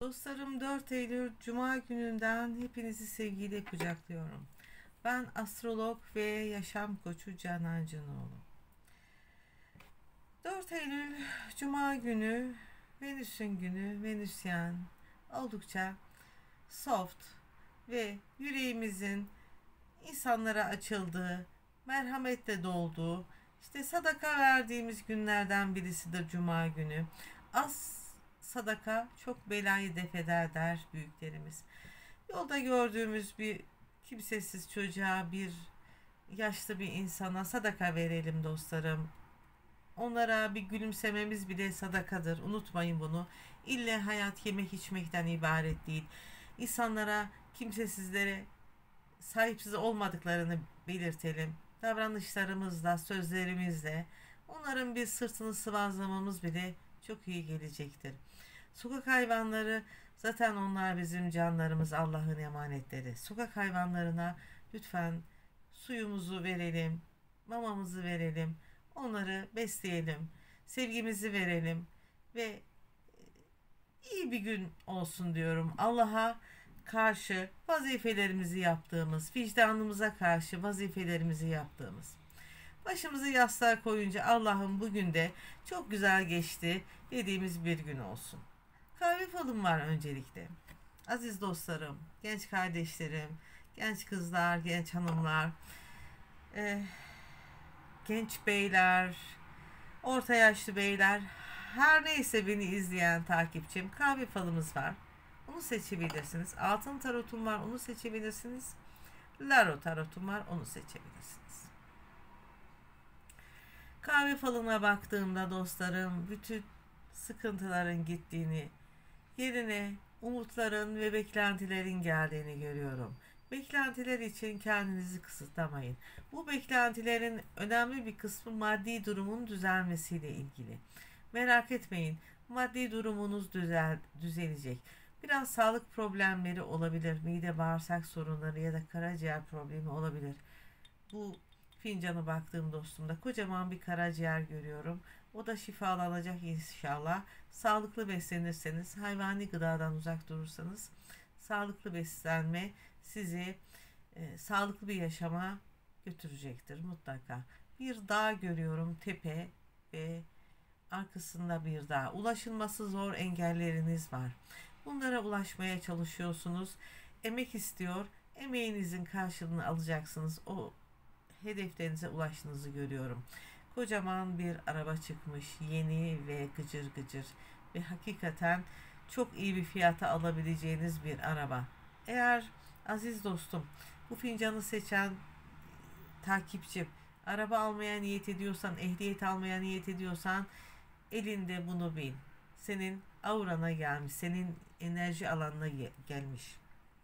Dostlarım, 4 Eylül Cuma gününden hepinizi sevgiyle kucaklıyorum. Ben astrolog ve yaşam koçu Canan Canoğlu. 4 Eylül Cuma günü, Venüs'ün günü, Venüsyen, oldukça soft ve yüreğimizin insanlara açıldığı, merhametle dolduğu, işte sadaka verdiğimiz günlerden birisidir Cuma günü. Az sadaka çok belayı def eder der büyüklerimiz. Yolda gördüğümüz bir kimsesiz çocuğa, bir yaşlı bir insana sadaka verelim dostlarım. Onlara bir gülümsememiz bile sadakadır. Unutmayın bunu. İlle hayat yemek içmekten ibaret değil. İnsanlara, kimsesizlere sahipsiz olmadıklarını belirtelim. Davranışlarımızla, sözlerimizle onların bir sırtını sıvazlamamız bile çok iyi gelecektir. Sokak hayvanları, zaten onlar bizim canlarımız, Allah'ın emanetleri. Sokak hayvanlarına lütfen suyumuzu verelim, mamamızı verelim, onları besleyelim, sevgimizi verelim ve iyi bir gün olsun diyorum. Allah'a karşı vazifelerimizi yaptığımız, vicdanımıza karşı vazifelerimizi yaptığımız. Başımızı yastığa koyunca Allah'ım bugün de çok güzel geçti dediğimiz bir gün olsun. Kahve falım var öncelikle. Aziz dostlarım, genç kardeşlerim, genç kızlar, genç hanımlar, genç beyler, orta yaşlı beyler, her neyse beni izleyen takipçim, kahve falımız var. Onu seçebilirsiniz. Altın tarotum var, onu seçebilirsiniz. Laro tarotum var, onu seçebilirsiniz. Kahve falına baktığımda dostlarım, bütün sıkıntıların gittiğini, yerine umutların ve beklentilerin geldiğini görüyorum. Beklentiler için kendinizi kısıtlamayın. Bu beklentilerin önemli bir kısmı maddi durumun düzelmesiyle ilgili. Merak etmeyin, maddi durumunuz düzelecek. Biraz sağlık problemleri olabilir, mide bağırsak sorunları ya da karaciğer problemi olabilir. Bu fincana baktığım dostumda kocaman bir karaciğer görüyorum. O da şifalanacak inşallah. Sağlıklı beslenirseniz, hayvani gıdadan uzak durursanız, sağlıklı beslenme sizi sağlıklı bir yaşama götürecektir mutlaka. Bir dağ görüyorum, tepe ve arkasında bir dağ. Ulaşılması zor engelleriniz var. Bunlara ulaşmaya çalışıyorsunuz. Emek istiyor. Emeğinizin karşılığını alacaksınız. O hedeflerinize ulaştığınızı görüyorum. Kocaman bir araba çıkmış, yeni ve gıcır gıcır ve hakikaten çok iyi bir fiyata alabileceğiniz bir araba. Eğer aziz dostum bu fincanı seçen takipçim, araba almaya niyet ediyorsan, ehliyet almaya niyet ediyorsan elinde bunu bil. Senin aurana gelmiş, senin enerji alanına gelmiş.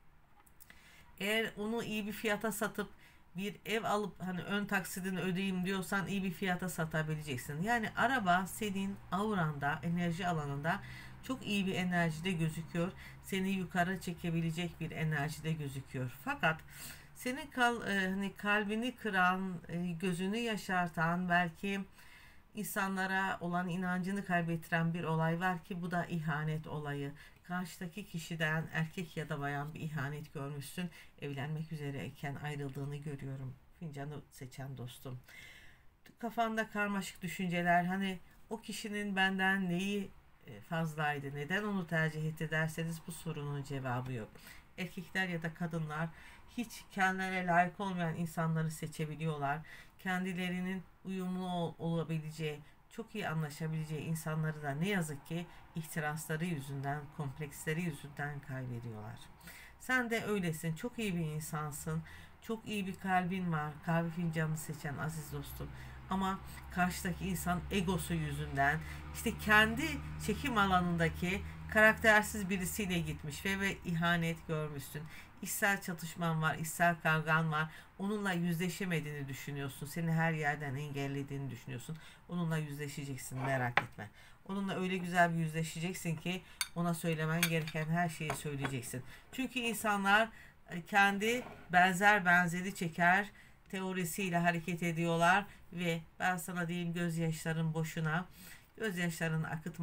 Eğer onu iyi bir fiyata satıp bir ev alıp hani ön taksidini ödeyeyim diyorsan iyi bir fiyata satabileceksin. Yani araba senin auranda, enerji alanında çok iyi bir enerjide gözüküyor. Seni yukarı çekebilecek bir enerjide gözüküyor. Fakat senin hani kalbini kıran, gözünü yaşartan, belki insanlara olan inancını kaybettiren bir olay var ki bu da ihanet olayı. Karşıdaki kişiden erkek ya da bayan bir ihanet görmüşsün. Evlenmek üzereyken ayrıldığını görüyorum. Fincanı seçen dostum. Kafanda karmaşık düşünceler, hani o kişinin benden neyi fazlaydı, neden onu tercih etti derseniz bu sorunun cevabı yok. Erkekler ya da kadınlar hiç kendilerine layık olmayan insanları seçebiliyorlar. Kendilerinin uyumlu olabileceği, çok iyi anlaşabileceği insanları da ne yazık ki ihtirasları yüzünden, kompleksleri yüzünden kaybediyorlar. Sen de öylesin. Çok iyi bir insansın. Çok iyi bir kalbin var. Kahve fincanını seçen aziz dostum. Ama karşıdaki insan egosu yüzünden işte kendi çekim alanındaki karaktersiz birisiyle gitmiş ve ihanet görmüşsün. İçsel çatışman var, içsel kavgan var. Onunla yüzleşemediğini düşünüyorsun. Seni her yerden engellediğini düşünüyorsun. Onunla yüzleşeceksin, merak etme. Onunla öyle güzel bir yüzleşeceksin ki ona söylemen gereken her şeyi söyleyeceksin. Çünkü insanlar kendi benzer benzeri çeker teorisiyle hareket ediyorlar ve ben sana diyeyim, gözyaşların boşuna. Gözyaşlarını akıtma.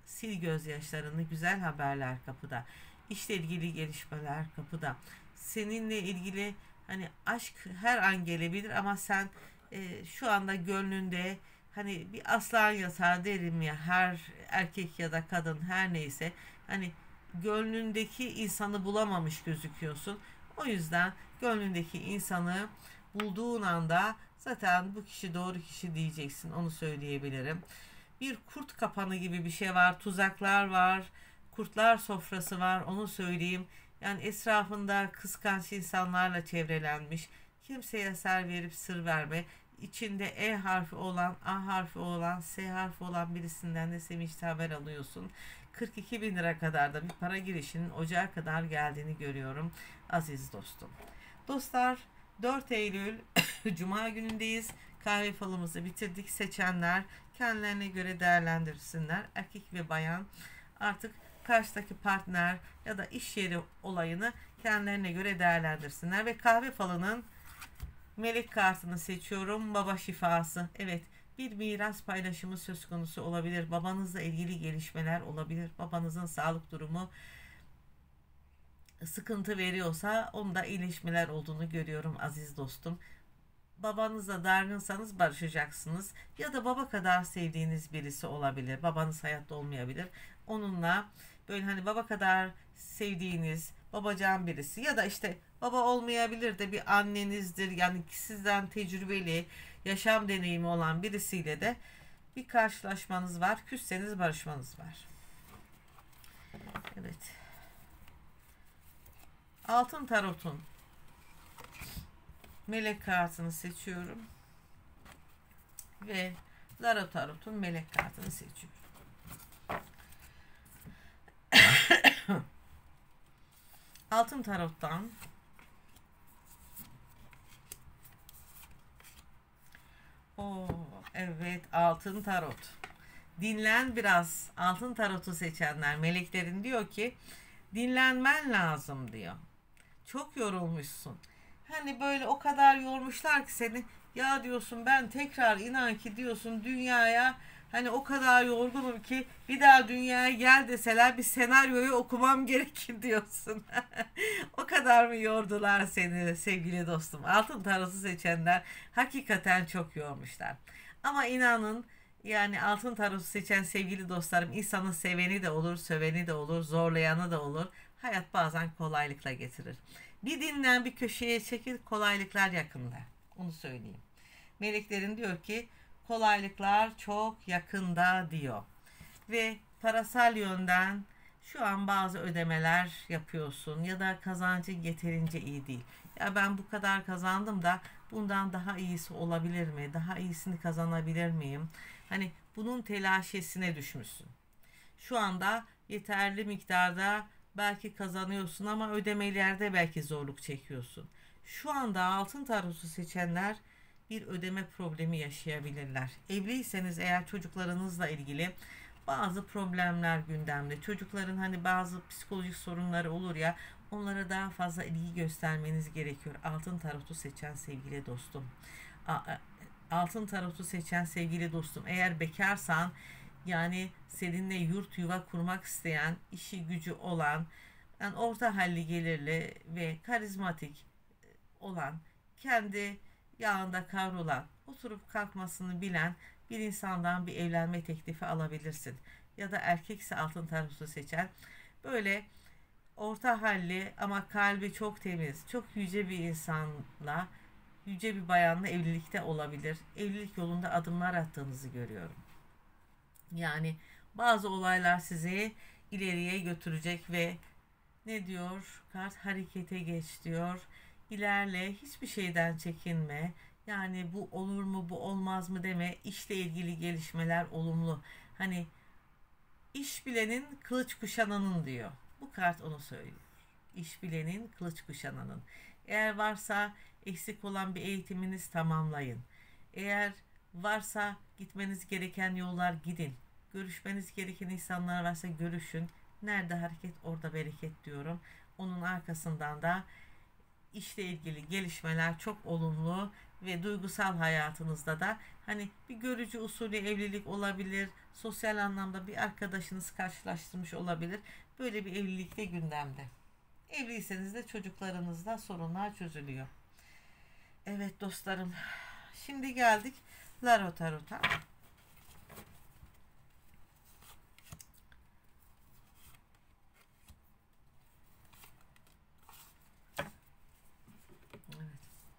sil gözyaşlarını, güzel haberler kapıda. İşle ilgili gelişmeler kapıda. Seninle ilgili hani aşk her an gelebilir ama sen şu anda gönlünde hani bir aslan yatar derim ya, her erkek ya da kadın her neyse, hani gönlündeki insanı bulamamış gözüküyorsun. O yüzden gönlündeki insanı bulduğun anda zaten bu kişi doğru kişi diyeceksin, onu söyleyebilirim. Bir kurt kapanı gibi bir şey var, tuzaklar var, kurtlar sofrası var, onu söyleyeyim. Yani etrafında kıskanç insanlarla çevrelenmiş. Kimseye ser verip sır verme. İçinde E harfi olan, A harfi olan, S harfi olan birisinden de sevinçli haber alıyorsun. 42 bin lira kadar da bir para girişinin ocağa kadar geldiğini görüyorum aziz dostum. Dostlar, 4 Eylül Cuma günündeyiz. Kahve falımızı bitirdik. Seçenler kendilerine göre değerlendirsinler. Erkek ve bayan artık karşıdaki partner ya da iş yeri olayını kendilerine göre değerlendirsinler. Ve kahve falının melek kartını seçiyorum. Baba şifası. Evet, bir miras paylaşımı söz konusu olabilir. Babanızla ilgili gelişmeler olabilir. Babanızın sağlık durumu sıkıntı veriyorsa onda iyileşmeler olduğunu görüyorum aziz dostum. Babanızla dargınsanız barışacaksınız. Ya da baba kadar sevdiğiniz birisi olabilir. Babanız hayatta olmayabilir. Onunla böyle hani baba kadar sevdiğiniz babacan birisi ya da işte baba olmayabilir de bir annenizdir. Yani sizden tecrübeli, yaşam deneyimi olan birisiyle de bir karşılaşmanız var. Küsseniz barışmanız var. Evet. Altın tarotun melek kartını seçiyorum. Ve Lara tarotun melek kartını seçiyorum. Altın tarottan evet, altın tarot. Dinlen biraz. Altın tarotu seçenler, meleklerin diyor ki dinlenmen lazım diyor. Çok yorulmuşsun. Hani böyle o kadar yormuşlar ki seni, ya diyorsun ben tekrar inan ki diyorsun dünyaya, hani o kadar yorgunum ki bir daha dünyaya gel deseler bir senaryoyu okumam gerekir diyorsun. O kadar mı yordular seni sevgili dostum? Altın tarotu seçenler hakikaten çok yormuşlar. Ama inanın, yani altın tarotu seçen sevgili dostlarım, insanın seveni de olur, söveni de olur, zorlayanı da olur. Hayat bazen kolaylıkla getirir. Bir dinlen, bir köşeye çekil, kolaylıklar yakında. Onu söyleyeyim. Meleklerin diyor ki kolaylıklar çok yakında diyor. Ve parasal yönden şu an bazı ödemeler yapıyorsun ya da kazancın yeterince iyi değil. Ya ben bu kadar kazandım da bundan daha iyisi olabilir mi? Daha iyisini kazanabilir miyim? Hani bunun telaşesine düşmüşsün. Şu anda yeterli miktarda belki kazanıyorsun ama ödemelerde belki zorluk çekiyorsun. Şu anda altın tarotu seçenler bir ödeme problemi yaşayabilirler. Evliyseniz eğer çocuklarınızla ilgili bazı problemler gündemde. Çocukların hani bazı psikolojik sorunları olur ya, onlara daha fazla ilgi göstermeniz gerekiyor. Altın tarotu seçen sevgili dostum. Altın tarotu seçen sevgili dostum, eğer bekarsan, yani seninle yurt yuva kurmak isteyen, işi gücü olan, yani orta halli gelirli ve karizmatik olan, kendi yağında kavrulan, oturup kalkmasını bilen bir insandan bir evlenme teklifi alabilirsin. Ya da erkekse altın tarotu seçen, böyle orta halli ama kalbi çok temiz, çok yüce bir insanla, yüce bir bayanla evlilikte olabilir. Evlilik yolunda adımlar attığınızı görüyorum. Yani bazı olaylar sizi ileriye götürecek ve ne diyor? Kart harekete geç diyor. İlerle, hiçbir şeyden çekinme. Yani bu olur mu, bu olmaz mı deme. İşle ilgili gelişmeler olumlu. Hani iş bilenin kılıç kuşananın diyor. Bu kart onu söylüyor. İş bilenin kılıç kuşananın. Eğer varsa eksik olan bir eğitiminiz tamamlayın. Eğer varsa gitmeniz gereken yollar gidin. Görüşmeniz gereken insanlar varsa görüşün. Nerede hareket orada bereket diyorum. Onun arkasından da işle ilgili gelişmeler çok olumlu ve duygusal hayatınızda da hani bir görücü usulü evlilik olabilir, sosyal anlamda bir arkadaşınız karşılaştırmış olabilir. Böyle bir evlilik de gündemde. Evliyseniz de çocuklarınızla sorunlar çözülüyor. Evet dostlarım, şimdi geldik Larot Tarot'a. Evet.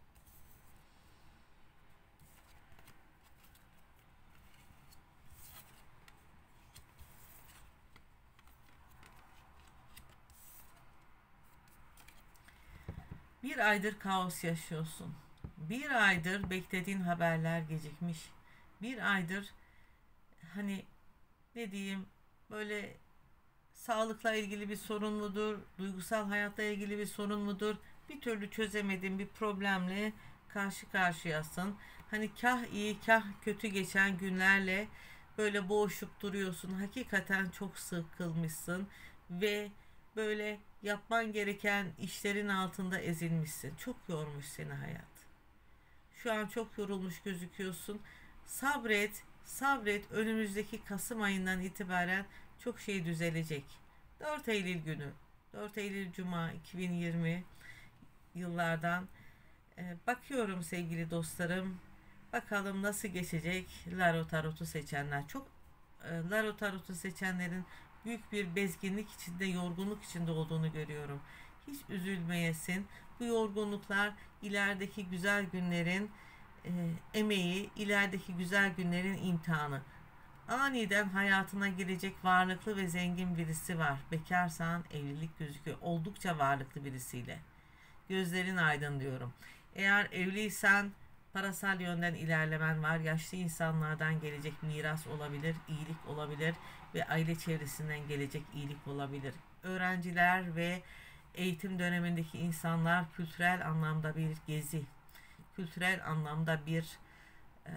Bir aydır kaos yaşıyorsun. Bir aydır beklediğin haberler gecikmiş. Bir aydır hani ne diyeyim, böyle sağlıkla ilgili bir sorun mudur, duygusal hayatla ilgili bir sorun mudur, bir türlü çözemediğin bir problemle karşı karşıyasın. Hani kah iyi kah kötü geçen günlerle böyle boğuşup duruyorsun. Hakikaten çok sıkılmışsın ve böyle yapman gereken işlerin altında ezilmişsin. Çok yormuş seni hayat. Şu an çok yorulmuş gözüküyorsun. Sabret, sabret. Önümüzdeki Kasım ayından itibaren çok şey düzelecek. 4 Eylül günü, 4 Eylül Cuma 2020 yıllardan bakıyorum sevgili dostlarım. Bakalım nasıl geçecek Larot Tarot'u seçenler. Çok Larot Tarot'u seçenlerin büyük bir bezginlik içinde, yorgunluk içinde olduğunu görüyorum. Hiç üzülmeyesin. Bu yorgunluklar ilerideki güzel günlerin e, emeği, ilerideki güzel günlerin imtihanı. Aniden hayatına girecek varlıklı ve zengin birisi var. Bekarsan evlilik gözüküyor. Oldukça varlıklı birisiyle. Gözlerin aydın diyorum. Eğer evliysen parasal yönden ilerlemen var. Yaşlı insanlardan gelecek miras olabilir, iyilik olabilir ve aile çevresinden gelecek iyilik olabilir. Öğrenciler ve eğitim dönemindeki insanlar kültürel anlamda bir gezi, kültürel anlamda bir e,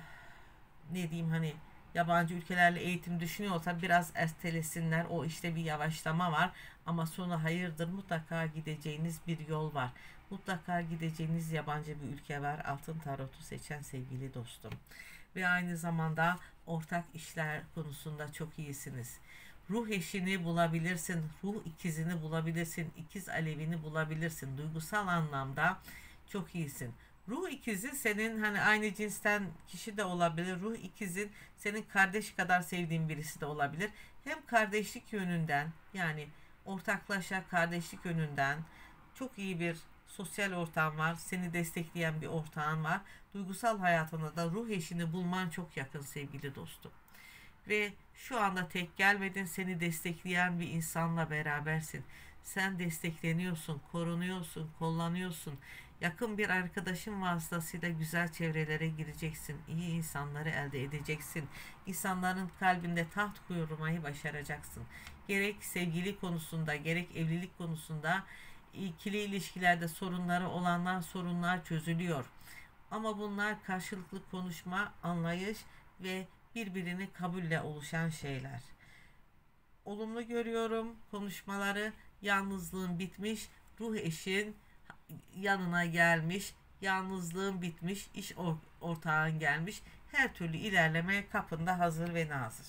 ne diyeyim, hani yabancı ülkelerle eğitim düşünüyorsa biraz ertelesinler. O işte bir yavaşlama var ama sonu hayırdır. Mutlaka gideceğiniz bir yol var. Mutlaka gideceğiniz yabancı bir ülke var. Altın tarotu seçen sevgili dostum. Ve aynı zamanda ortak işler konusunda çok iyisiniz. Ruh eşini bulabilirsin, ruh ikizini bulabilirsin, ikiz alevini bulabilirsin. Duygusal anlamda çok iyisin. Ruh ikizi senin hani aynı cinsten kişi de olabilir. Ruh ikizin senin kardeş kadar sevdiğin birisi de olabilir. Hem kardeşlik yönünden, yani ortaklaşa kardeşlik yönünden çok iyi bir sosyal ortam var. Seni destekleyen bir ortağın var. Duygusal hayatında da ruh eşini bulman çok yakın sevgili dostum. Ve şu anda tek gelmedin, seni destekleyen bir insanla berabersin. Sen destekleniyorsun, korunuyorsun, kollanıyorsun. Yakın bir arkadaşın vasıtasıyla güzel çevrelere gireceksin. İyi insanları elde edeceksin. İnsanların kalbinde taht kurmayı başaracaksın. Gerek sevgili konusunda, gerek evlilik konusunda ikili ilişkilerde sorunları olanlar sorunlar çözülüyor. Ama bunlar karşılıklı konuşma, anlayış ve birbirini kabulle oluşan şeyler. Olumlu görüyorum konuşmaları. Yalnızlığın bitmiş, ruh eşin yanına gelmiş, yalnızlığın bitmiş, iş ortağın gelmiş. Her türlü ilerleme kapında hazır ve nazır.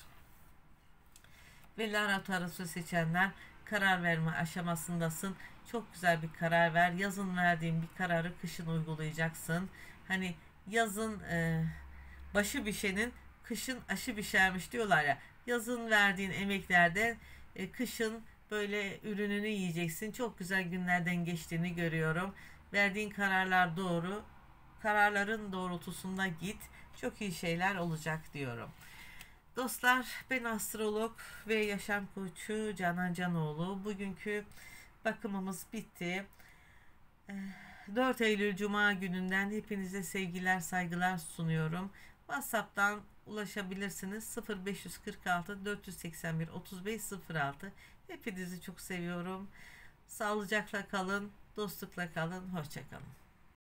Ve Lara Tarot'u seçenler, karar verme aşamasındasın. Çok güzel bir karar ver. Yazın verdiğin bir kararı kışın uygulayacaksın. Hani yazın başı bişenin kışın aşı bişermiş diyorlar ya. Yazın verdiğin emeklerde kışın böyle ürününü yiyeceksin. Çok güzel günlerden geçtiğini görüyorum. Verdiğin kararlar doğru. Kararların doğrultusunda git. Çok iyi şeyler olacak diyorum. Dostlar, ben astrolog ve yaşam koçu Canan Canoğlu. Bugünkü bakımımız bitti. 4 Eylül Cuma gününden hepinize sevgiler, saygılar sunuyorum. WhatsApp'tan ulaşabilirsiniz. 0546 481 3506. Hepinizi çok seviyorum. Sağlıcakla kalın, dostlukla kalın, hoşça kalın.